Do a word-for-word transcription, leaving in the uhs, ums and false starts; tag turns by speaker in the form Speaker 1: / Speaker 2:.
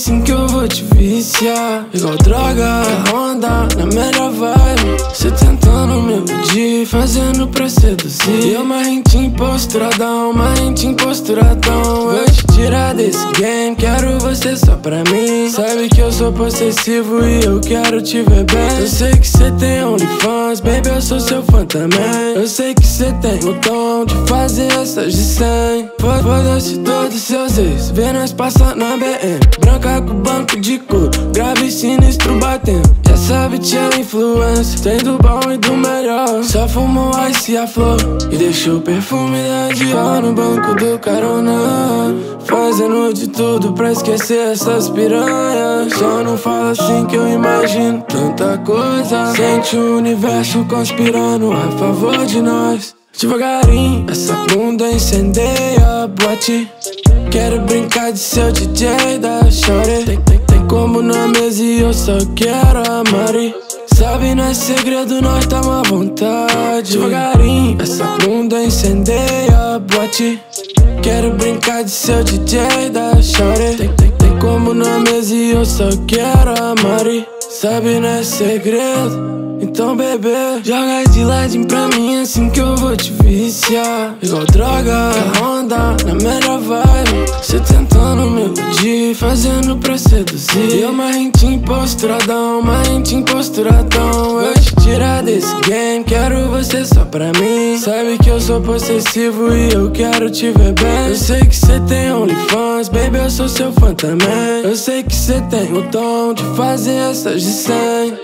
Speaker 1: assim que eu vou te viciar. Igual droga, onda, na melhor vibe. Cê tentando me iludir, fazendo pra seduzir. E eu marrentinho posturadão, marrentinho posturadão. Vou te tirar desse game, quero você só pra mim. Sabe que eu sou possessivo e eu quero te ver bem. Eu sei que cê tem OnlyFans, baby, eu sou seu fã também. Eu sei que cê tem o dom de fazer essas de cem. Foda-se todos seus ex, vê nós passar na B M. Branca com banco de couro, grave sinistro batendo. Já sabe te é influência, tem do bom e do melhor. Só fumou ice e a flor e deixou o perfume da Dior no banco do carona. Fazendo de tudo pra esquecer essas piranhas. Só não fala assim que eu imagino tanta coisa. Sente o universo conspirando a favor de nós. Devagarinho, essa bunda incendeia a boate. Quero brincar de ser o D J da shorty. Tem, tem, tem como na mesa e eu só quero a Mari. Sabe, não é segredo, nós tamo à vontade. Devagarinho, essa bunda incendeia a boate. Quero brincar de ser o D J da shorty. Tem, tem, tem como na mesa e eu só quero a Mari. Sabe, não é segredo, então bebê, joga de ladinho pra mim assim que eu vou te viciar. Igual droga, onda, na melhor vibe. Cê tentando me iludir, fazendo pra seduzir. E eu marrentinho posturadão, marrentinho posturadão. Vou te tirar desse game, quero você só pra mim. Sabe que eu sou possessivo e eu quero te ver bem. Eu sei que cê tem OnlyFans, baby, eu sou seu fã também. Eu sei que cê tem o dom de fazer essas de cem.